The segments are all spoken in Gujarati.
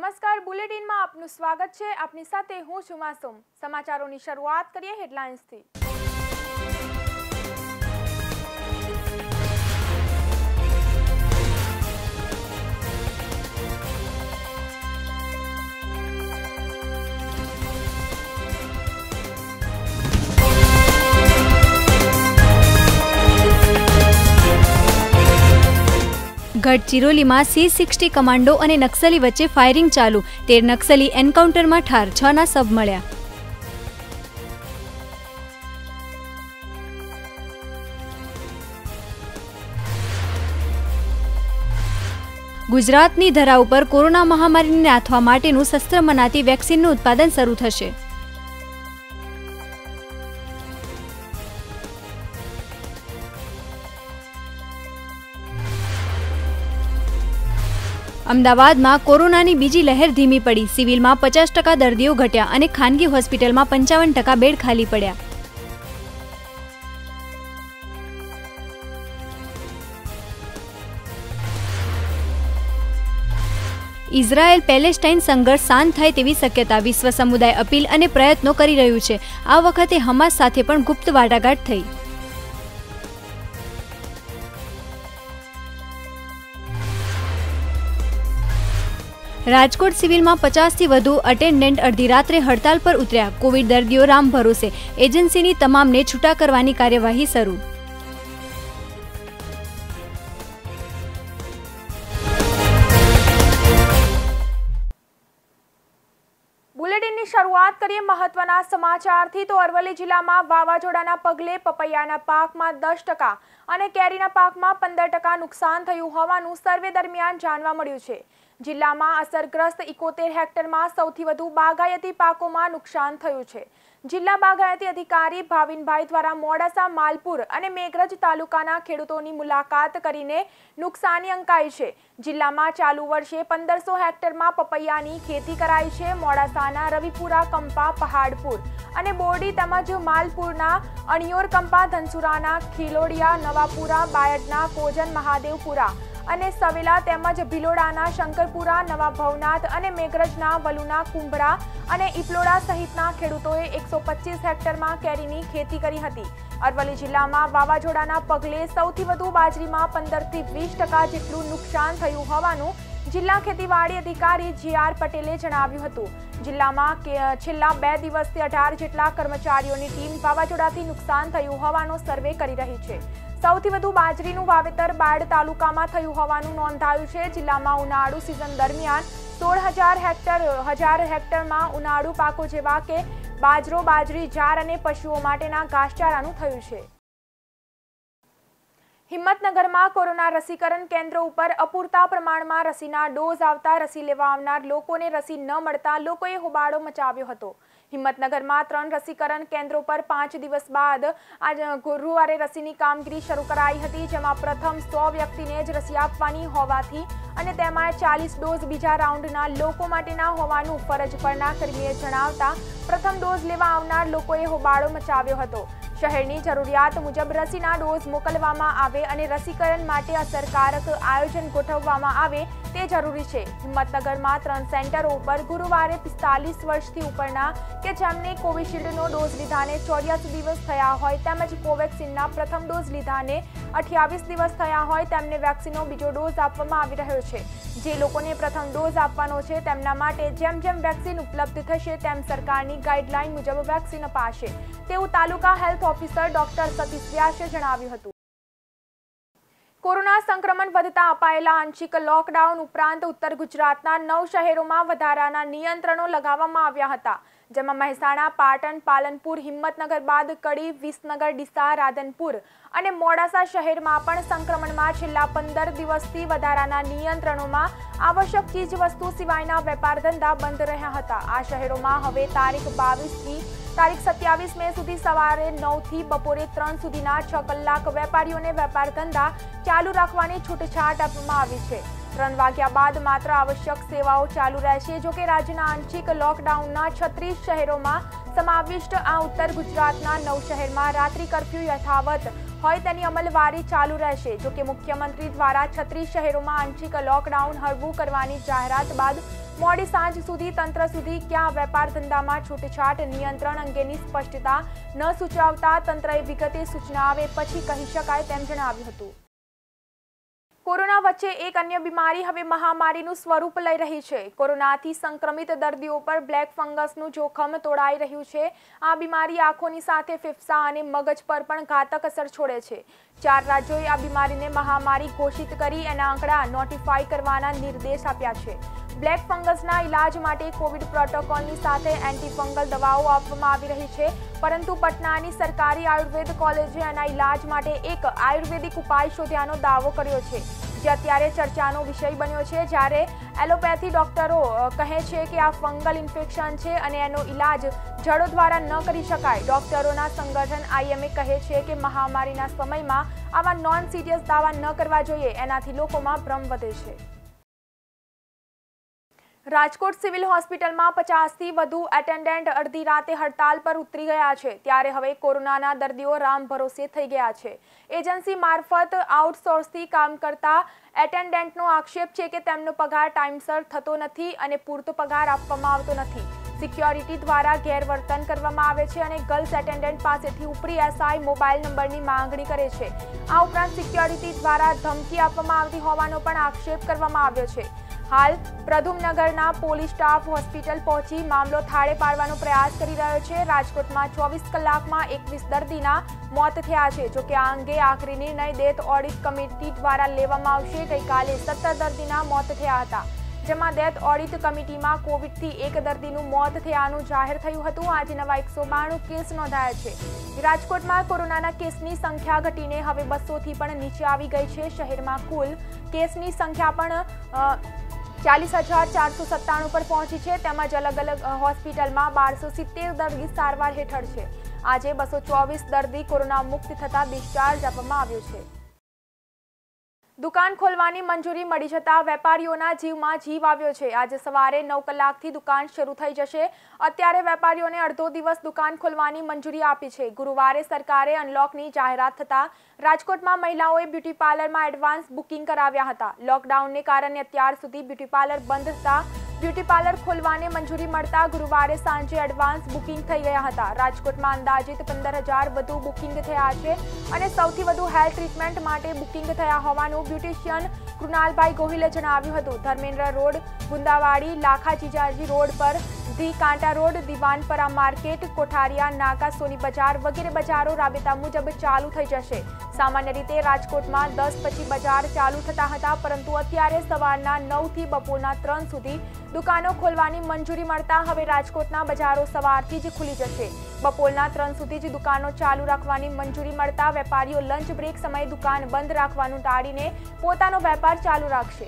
નમસ્કાર, બુલેટિનમાં આપનું સ્વાગત છે। આપની સાથે હું છું માસૂમ। સમાચારોની શરૂઆત કરીએ હેડલાઇન્સથી। ગઢચિરોલી में C60 कमांडो और नक्सली वच्चे फायरिंग चालू। 13 नक्सली एनकाउंटर में ठार, 6 ना सब मळ्या। गुजरातनी धरा पर कोरोना महामारी ने नाथवा माटेनुं शस्त्र मनाती वेक्सिननुं उत्पादन शरू थशे। अमदावाद में कोरोना की बीजी लहर धीमी पड़ी। सिविल में 50% दर्दियों घट्या और खानगी होस्पिटल में 55% बेड खाली पड्या। इजरायल पेलेस्टाइन संघर्ष शांत थाय तेवी शक्यता विश्व समुदाय अपील और प्रयत्नों करी रह्युं छे। आ वखते हमास साथे पण गुप्त वाटाघाट थई। राजकोट सिविल में 50 थी वधु अटेन्डન્ટ अर्धी रात्रे हड़ताल पर उतर्या। कोविड दर्दियों राम भरोसे, एजेंसी तमाम ने छूटा करवानी कार्यवाही शरू। बुलेटिन की शुरुआत करिए महत्वना समाचार थी। तो अरवली जिला में वावाझोडाना पगले पपैयाना पाक में 10% और केरीना पाक में 15% नुकसान थयुं होवानुं सर्वे दरमियान जाणवा मळ्युं छे। जिला में असरग्रस्त 71 हेक्टर में सौथी वधु बागायती पाकों में नुकसान थयुं छे। जिला बागायती अधिकारी भाविनभाई द्वारा मोडासा, मालपुर और मेघरज तालुकाना खेडूतोनी मुलाकात करीने नुकसानी अंकाई छे। जिला में चालू वर्षे 1500 हेक्टर में पपैयानी खेती कराई छे। मोडासाना रविपुरा, कंपा, पहाड़पुर और बोरडी तेमज मालपुरना अणियोर, कंपा, धनसुराना खीलोडिया, नवापुरा, बायडना कोजन, महादेवपुरा અને સવેલા તેમજ ભિલોડાના શંકરપુરા, નવા ભવનાથ અને મેઘરજના વલુના, કુંભરા અને ઇપલોડા સહિતના ખેડૂતોએ 125 હેક્ટરમાં કેરીની ખેતી કરી હતી। અરવલ્લી જિલ્લામાં વાવાઝોડાના પગલે સૌથી વધુ બાજરીમાં 15 થી 20% જેટલું નુકસાન થયું હોવાનું જિલ્લા ખેતીવાડી અધિકારી G.R. પટેલે જણાવ્યું હતું। જિલ્લામાં છેલ્લા 2 દિવસથી 18 જેટલા કર્મચારીઓની ટીમ વાવાઝોડાથી નુકસાન થયું હોવાનો સર્વે કરી રહી છે। સૌથી વધુ બાજરીનું વાવેતર બાયડ તાલુકામાં થયું હોવાનું નોંધાયું છે। જિલ્લામાં ઉનાળુ સિઝન દરમિયાન 16,000 હેક્ટરમાં ઉનાળુ પાકો જેવા કે બાજરો, બાજરી, જાર અને પશુઓ માટેના ઘાસચારાનું થયું છે। હિંમતનગરમાં કોરોના રસીકરણ કેન્દ્રો ઉપર અપૂરતા પ્રમાણમાં રસીના ડોઝ આવતા રસી લેવા આવનાર લોકોને રસી ન મળતા લોકોએ હોબાળો મચાવ્યો હતો। હિંમતનગરમાં 3 રસીકરણ કેન્દ્રો પર 5 દિવસ બાદ આજ ગુરુવારે રસીની કામગીરી શરૂ કરાઈ હતી, જેમાં પ્રથમ 100 વ્યક્તિને જ રસી આપવાની હોવાથી અને તેમાં 40 ડોઝ બીજા રાઉન્ડના લોકો માટેના હોવાનું ફરજ પરના કર્મીએ જણાવતા પ્રથમ ડોઝ લેવા આવનાર લોકોએ હોબાળો મચાવ્યો હતો। શહેરની જરૂરિયાત મુજબ રસીના ડોઝ મોકલવામાં આવે અને રસીકરણ માટે અસરકારક આયોજન ગોઠવવામાં આવે તે જરૂરી છે। હિંમતનગરમાં 3 સેન્ટરો ઉપર ગુરુવારે 45 વર્ષથી ઉપરના કે જેમને કોવિશિલ્ડનો ડોઝ લીધાને 84 દિવસ થયા હોય તેમજ કોવેક્સિનના પ્રથમ ડોઝ લીધાને 28 દિવસ થયા હોય તેમને વેક્સિનનો બીજો ડોઝ આપવામાં આવી રહ્યો છે। જે લોકોને પ્રથમ ડોઝ આપવાનો છે તેમના માટે જેમ જેમ વેક્સિન ઉપલબ્ધ થશે તેમ સરકારની ગાઈડલાઈન મુજબ વેક્સિન અપાશે તેવું taluka health officer doctor Satish વ્યાસે જણાવ્યું હતું। કોરોના સંક્રમણ વધતા અપાયેલા આંશિક લોકડાઉન ઉપરાંત ઉત્તર ગુજરાતના 9 શહેરોમાં વધારાના નિયંત્રણો લગાવવામાં આવ્યા હતા, જેમાં મહેસાણા, પાટણ, પાલનપુર, હિંમતનગર બાદ કડી, વિસનગર, ડીસા, રાધનપુર અને મોડાસા શહેરમાં પણ સંક્રમણમાં છેલ્લા 15 દિવસથી વધારાના નિયંત્રણોમાં આવશ્યક ચીજ વસ્તુ સિવાયના વેપાર ધંધા બંધ રહ્યા હતા। આ શહેરોમાં હવે તારીખ 22 થી તારીખ 27 મે સુધી સવારે 9 થી બપોરે 3 સુધીના 6 કલાક વેપારીઓને વેપાર ધંધા ચાલુ રાખવાની છૂટછાટ આપવામાં આવી છે। 3 વાગ્યા બાદ માત્ર આવશ્યક સેવાઓ ચાલુ રહેશે। જો કે રાજ્યના આંશિક લોકડાઉનના 36 શહેરોમાં સમાવિષ્ટ આ ઉત્તર ગુજરાતના 9 શહેરમાં રાત્રિ કર્ફ્યુ યથાવત હોય તેની અમલવારી ચાલુ રહેશે। જો કે મુખ્યમંત્રી દ્વારા 36 શહેરોમાં આંશિક લોકડાઉન હળવું કરવાની જાહેરાત બાદ મોડી સાંજ સુધી તંત્ર સુધી ક્યાં વેપાર ધંધામાં છૂટછાટ નિયંત્રણ અંગેની સ્પષ્ટતા ન સૂચવતા તંત્રએ વિગતે સૂચના આવે પછી કહી શકાય તેમ જણાવ્યું હતું। કોરોના વચ્ચે એક અન્ય બીમારી હવે મહામારીનું સ્વરૂપ લઈ રહી છે। કોરોનાથી સંક્રમિત દર્દીઓ પર બ્લેક ફંગસનું જોખમ તોડાઈ રહ્યું છે। આ બીમારી આંખોની સાથે ફેફસા અને મગજ પર પણ ઘાતક અસર છોડે છે। 4 રાજ્યોએ આ બીમારીને મહામારી ઘોષિત કરી એના આંકડા નોટિફાઈ કરવાના નિર્દેશ આપ્યા છે। બ્લેક ફંગસના ઇલાજ માટે કોવિડ પ્રોટોકોલની સાથે એન્ટીફંગલ દવાઓ આપવામાં આવી રહી છે, પરંતુ પટનાની સરકારી આયુર્વેદ કોલેજે આના ઇલાજ માટે એક આયુર્વેદિક ઉપાય શોધ્યાનો દાવો કર્યો છે, જે અત્યારે ચર્ચાનો વિષય બન્યો છે। જ્યારે એલોપેથી ડોક્ટરો કહે છે કે આ ફંગલ ઇન્ફેક્શન છે અને એનો ઇલાજ જડો દ્વારા ન કરી શકાય। ડોક્ટરોના સંગઠન આઈએમએ કહે છે કે મહામારીના સમયમાં આવા નોન સિરિયસ દાવા ન કરવા જોઈએ, એનાથી લોકોમાં ભ્રમ વધે છે। રાજકોટ સિવિલ હોસ્પિટલમાં 50થી વધુ એટેન્ડન્ટ અડધી રાતે હડતાલ પર ઉતરી ગયા છે, ત્યારે હવે કોરોનાના દર્દીઓ રામ ભરોસે થઈ ગયા છે। એજન્સી મારફત આઉટસોર્સથી કામ કરતા એટેન્ડન્ટનો આક્ષેપ છે કે તેમનો પગાર ટાઈમસર થતો નથી અને પૂરતો પગાર આપવામાં આવતો નથી। સિક્યોરિટી દ્વારા ગેરવર્તન કરવામાં આવે છે અને ગર્લ્સ એટેન્ડન્ટ પાસેથી ઉપરી એસઆઈ મોબાઈલ નંબરની માંગણી કરે છે। આ ઉપરાંત સિક્યોરિટી દ્વારા ધમકી આપવામાં આવતી હોવાનો પણ આક્ષેપ કરવામાં આવ્યો છે। હાલ પ્રધુમનગરના પોલીસ સ્ટાફ હોસ્પિટલ પહોંચી મામલો થાળે પાડવાનો પ્રયાસ કરી રહ્યો છે। રાજકોટમાં 24 કલાકમાં 21 દર્દીના મોત થયા છે। જો કે આ અંગે આખરી નિર્ણય ડેથ ઓડિટ કમિટી દ્વારા લેવામાં આવશે। ગઈકાલે 17 દર્દીના મોત થયા હતા, જેમાં ડેથ ઓડિટ કમિટીમાં કોવિડથી એક દર્દીનું મોત થયાનું જાહેર થયું હતું। આજે નવા 192 કેસ નોંધાયા છે। રાજકોટમાં કોરોનાના કેસની સંખ્યા ઘટીને હવે 200થી પણ નીચે આવી ગઈ છે। શહેરમાં કુલ કેસની સંખ્યા પણ 40,497 પર પહોંચી છે, તેમજ અલગ અલગ હોસ્પિટલમાં 1270 દર્દી સારવાર હેઠળ છે। આજે 224 દર્દી કોરોના મુક્ત થતા ડિસ્ચાર્જ આપવામાં આવ્યો છે। દુકાન ખોલવાની મંજૂરી મળી જતા વેપારીઓના જીવમાં જીવ આવ્યો છે। આજે સવારે 9 કલાકથી દુકાન શરૂ થઈ જશે। અત્યારે વેપારીઓને અડધો દિવસ દુકાન ખોલવાની મંજૂરી આપી છે। ગુરુવારે સરકારે અનલોકની જાહેરાત થતા રાજકોટમાં મહિલાઓએ બ્યુટી પાર્લરમાં એડવાન્સ બુકિંગ કરાવ્યા હતા। લોકડાઉનને કારણે અત્યાર સુધી બ્યુટી પાર્લર બંધ હતા। બ્યુટી પાર્લર ખોલવાને મંજૂરી મળતા ગુરુવારે સાંજે એડવાન્સ બુકિંગ થઈ ગયા હતા। રાજકોટમાં અંદાજિત 15,000 વધુ બુકિંગ થયા છે અને સૌથી વધુ હેર ટ્રીટમેન્ટ માટે બુકિંગ થયા હોવાનું બ્યુટિશિયન કૃણાલભાઈ ગોહિલે જણાવ્યું હતું। ધર્મેન્દ્ર રોડ, ગુંદાવાડી, લાખા જીજાજી રોડ પર ધી કાંટા રોડ, દિવાનપરા માર્કેટ, કોઠારિયા નાકા, સોની બજાર વગેરે બજારો રાબેતા મુજબ ચાલુ થઈ જશે। સામાન્ય રીતે રાજકોટમાં 10 પછી બજાર ચાલુ થતા હતા, પરંતુ અત્યારે સવારના 9 થી બપોરના 3 સુધી દુકાનો ખોલવાની મંજૂરી મળતા હવે રાજકોટના બજારો સવારથી જ ખુલી જશે। બપોરના 3 સુધી જ દુકાનો ચાલુ રાખવાની મંજૂરી મળતા વેપારીઓ લંચ બ્રેક સમયે દુકાન બંધ રાખવાનું ટાળીને પોતાનો વેપાર ચાલુ રાખશે।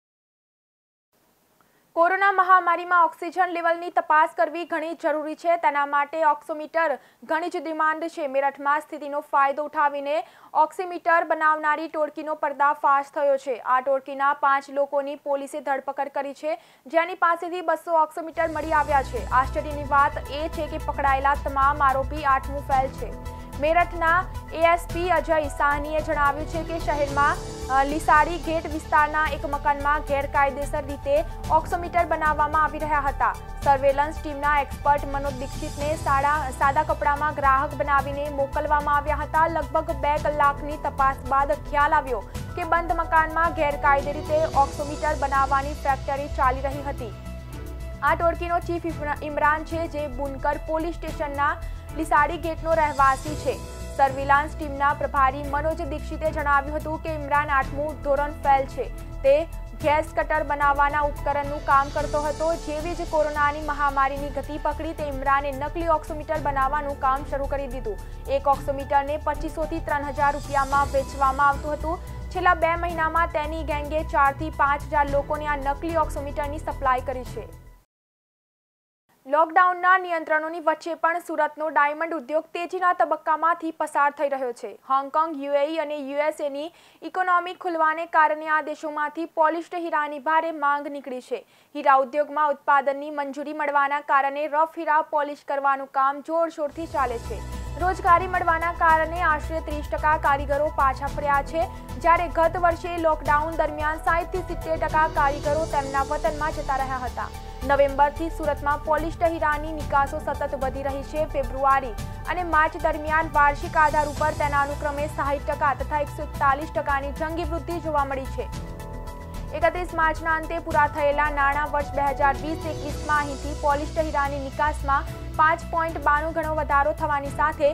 કોરોના મહામારીમાં ઓક્સિજન લેવલની તપાસ કરવી ઘણી જરૂરી છે, તેના માટે ઓક્સિમીટર ઘણી જ ડિમાન્ડ છે। મેરઠમાં સ્થિતિનો ફાયદો ઉઠાવીને ઓક્સિમીટર બનાવનારી ટોળકીનો પર્દાફાશ થયો છે। આ ટોળકીના 5 લોકોની પોલીસે ધરપકડ કરી છે, જેની પાસેથી 200 ઓક્સિમીટર મળી આવ્યા છે। આશ્ચર્યની વાત એ છે કે પકડાયેલા તમામ આરોપી 8મું ફેલ છે। મેરઠના એએસપી અજય સાહનીએ જણાવ્યું છે કે શહેરમાં લીસાડી ગેટ વિસ્તારના એક મકાનમાં ગેરકાયદેસર રીતે ઓક્સિમીટર બનાવવામાં આવી રહ્યા હતા। સર્વેલન્સ ટીમના એક્સપર્ટ મનોજ દીક્ષિતને સાદા કપડામાં ગ્રાહક બનાવીને મોકલવામાં આવ્યા હતા। લગભગ 2 કલાકની તપાસ બાદ ખ્યાલ આવ્યો કે બંધ મકાનમાં ગેરકાયદે રીતે ઓક્સિમીટર બનાવવાની ફેક્ટરી ચાલી રહી હતી। આ ટોળકીનો ચીફ ઇમરાન છે, જે બુનકર પોલીસ સ્ટેશનના લીસાડી ગેટનો રહેવાસી છે। સર્વેલન્સ ટીમના પ્રભારી મનોજ દીક્ષિતે જણાવ્યું હતું કે ઇમરાન 8મું ધોરણ ફેલ છે। તે ગેસ કટર બનાવવાના ઉપકરણનું કામ કરતો હતો। જેવી જ કોરોનાની મહામારીની ગતિ પકડી તે ઇમરાને નકલી ઓક્સિમીટર બનાવવાનું કામ શરૂ કરી દીધું। એક ઓક્સિમીટરને 2500 થી 3000 રૂપિયામાં વેચવામાં આવતું હતું। છેલ્લા 2 મહિનામાં તેની ગેંગે 4 થી 5000 લોકોને આ નકલી ઓક્સિમીટરની સપ્લાય કરી છે। લોકડાઉનના નિયંત્રણોની વચ્ચે પણ સુરતનો ડાયમંડ ઉદ્યોગ તેજીના તબક્કામાંથી પસાર થઈ રહ્યો છે। હોંગકોંગ, યુએઈ અને યુએસએની ઇકોનોમી ખુલવાને કારણે આ દેશોમાંથી પોલિશ્ડ હીરાની ભારે માંગ નીકળી છે। હીરા ઉદ્યોગમાં ઉત્પાદનની મંજૂરી મળવાના કારણે રફ હીરા પોલિશ કરવાનું કામ જોરશોરથી ચાલે છે। રોજગારી મળવાના કારણે આશરે 30% કારીગરો પાછા ફર્યા છે, જ્યારે ગત વર્ષે લોકડાઉન દરમિયાન 60 થી 70% કારીગરો તેમના વતનમાં જતા રહ્યા હતા. નવેમ્બરથી સુરતમાં પોલિશ્ડ હીરાની નિકાસો સતત વધી રહી છે. ફેબ્રુઆરી અને માર્ચ દરમિયાન વાર્ષિક આધાર ઉપર તેના અનુક્રમે 60% તથા 141%ની જંગી વૃદ્ધિ જોવા મળી છે. 31 માર્ચના અંતે પૂરા થયેલા નાણાં વર્ષ 2020-21માં અહીંથી પોલિશ્ડ હીરાની નિકાસમાં 5.92 ગણો વધારો થવાની સાથે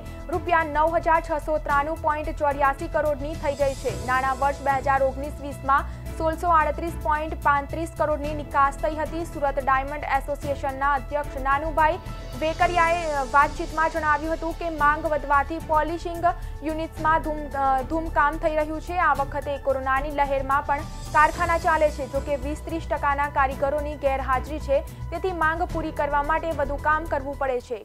₹9,693.84 કરોડની થઈ ગઈ છે. નાણાં વર્ષ 2019-20માં 1638.35 કરોડની નિકાસ થઈ હતી. સુરત ડાયમંડ એસોસિએશનના અધ્યક્ષ નાનુભાઈ વેકરિયાએ વાતચીતમાં જણાવ્યું હતું કે માંગ વધવાથી પોલિશિંગ યુનિટ્સમાં ધૂમકામ થઈ રહ્યું છે. આ વખતે કોરોનાની લહેરમાં પણ કારખાના ચાલે છે, જોકે 20-30%ના કારીગરોની ગેરહાજરી છે, તેથી માંગ પૂરી કરવા માટે વધુ કામ કરવું પડે છે.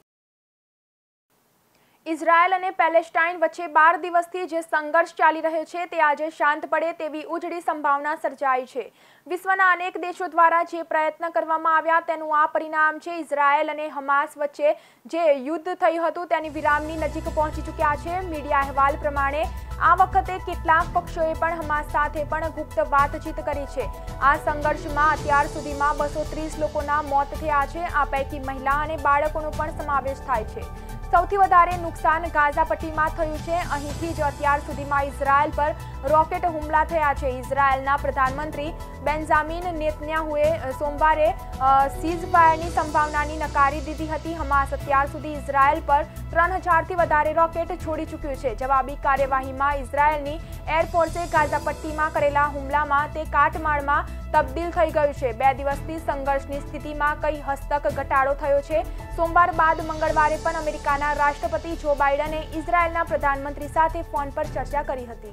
ઇઝરાયલ અને પેલેસ્ટાઇન વચ્ચે 12 દિવસથી જે સંઘર્ષ ચાલી રહ્યો છે તે આજે શાંત પડે તેવી ઉજળી સંભાવના સર્જાઈ છે. વિશ્વના અનેક દેશો દ્વારા જે પ્રયત્ન કરવામાં આવ્યા તેનું આ પરિણામ છે. ઇઝરાયલ અને હમાસ વચ્ચે જે યુદ્ધ થયું હતું તેની વિરામની નજીક પહોંચી ચૂક્યા છે. મીડિયા અહેવાલ પ્રમાણે આ વખતે કેટલાક પક્ષોએ પણ હમાસ સાથે પણ ગુપ્ત વાતચીત કરી છે. આ સંઘર્ષમાં અત્યાર સુધીમાં 230 લોકોના મોત થયા છે. આ પૈકી મહિલા અને બાળકોનો પણ સમાવેશ થાય છે. સૌથી વધારે નુકસાન ગાઝા પટ્ટીમાં થયું છે. અહીંથી જ અત્યાર સુધીમાં ઇઝરાયલ પર રોકેટ હુમલા થયા છે. ઇઝરાયલના પ્રધાનમંત્રી બેન્જામિન નેતન્યાહુએ સોમવારે સીઝફાયરની સંભાવનાની નકારી દીધી હતી. હમાસ અત્યાર સુધી ઇઝરાયલ પર 3000થી વધારે રોકેટ છોડી ચૂક્યું છે. જવાબી કાર્યવાહીમાં ઇઝરાયલની એરફોર્સે ગાઝા પટ્ટીમાં કરેલા હુમલામાં તે કાટમાળમાં તબદીલ થઈ ગયું છે. 2 દિવસથી સંઘર્ષની સ્થિતિમાં કઈ હસ્તક ઘટાડો થયો છે. સોમવાર બાદ મંગળવારે પણ અમેરિકાના રાષ્ટ્રપતિ જો બાઇડને ઇઝરાયલના પ્રધાનમંત્રી સાથે ફોન પર ચર્ચા કરી હતી.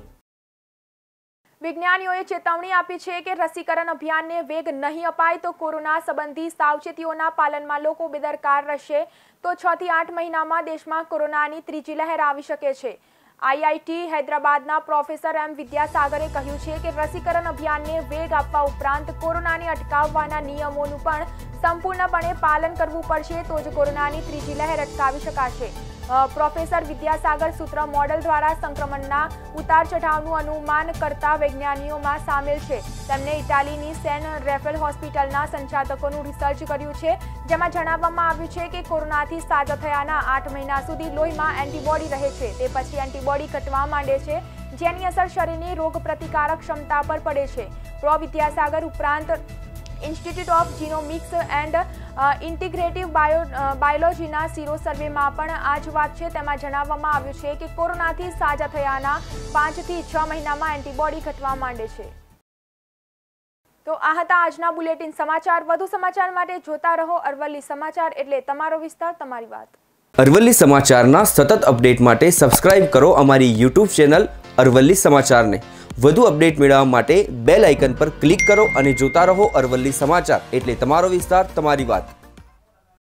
વિજ્ઞાનીઓએ ચેતવણી આપી છે કે રસીકરણ અભિયાનને વેગ નહીં અપાય તો કોરોના સંબંધી સાવચેતીઓના પાલનમાં લોકો બેદરકાર રહેશે તો 6 થી 8 મહિનામાં દેશમાં કોરોનાની ત્રીજી લહેર આવી શકે છે. આઈઆઈટી હૈદરાબાદના પ્રોફેસર એમ વિદ્યાસાગરે કહ્યું છે કે રસીકરણ અભિયાનને વેગ આપવા ઉપરાંત કોરોનાને અટકાવવાના નિયમોનું પણ સંપૂર્ણપણે પાલન કરવું પડશે તો જ કોરોનાની ત્રીજી લહેર અટકાવી શકાશે. પ્રોફેસર વિદ્યાસાગર સૂત્ર મોડેલ દ્વારા સંક્રમણના ઉતાર ચઢાવનું અનુમાન કરતા વૈજ્ઞાનિકોમાં સામેલ છે. તેમણે ઇટાલીની સેન રેફેલ હોસ્પિટલના સંચાલકોનું રિસર્ચ કર્યું છે, જેમાં જણાવવામાં આવ્યું છે કે કોરોનાથી સાજા થયાના 8 મહિના સુધી લોહીમાં એન્ટીબોડી રહે છે. તે પછી એન્ટીબોડી ઘટવા માંડે છે, જેની અસર શરીરની રોગપ્રતિકારક ક્ષમતા પર પડે છે. પ્રો વિદ્યાસાગર ઉપરાંત institute of genomics and integrative બાયોલોજીના સીરો સર્વેમાં પણ આ જ વાત છે. તેમાં જણાવવામાં આવ્યું છે કે કોરોનાથી સાજા થયાના 5 થી 6 મહિનામાં એન્ટીબોડી ઘટવા માંડે છે. તો આ હતા આજના બુલેટિન સમાચાર. વધુ સમાચાર માટે જોતા રહો અરવલ્લી સમાચાર, એટલે તમારો વિસ્તાર તમારી વાત. અરવલ્લી સમાચારના સતત અપડેટ માટે સબસ્ક્રાઇબ કરો અમારી YouTube ચેનલ અરવલ્લી સમાચારને. વધુ અપડેટ મેળવવા માટે બેલ આઇકન પર ક્લિક કરો અને જોતા રહો અરવલ્લી સમાચાર, એટલે તમારો વિસ્તાર તમારી વાત.